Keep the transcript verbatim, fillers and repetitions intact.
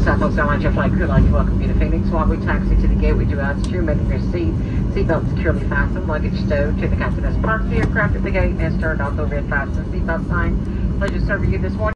Southwest Airlines Jet Flight crew, I'd like to welcome you to Phoenix. While we taxi to the gate, we do ask you making your seat, seatbelt securely fastened, luggage stowed to the captain has parked the aircraft at the gate and has turned off the red fasten seatbelt sign. Pleasure serving you this morning.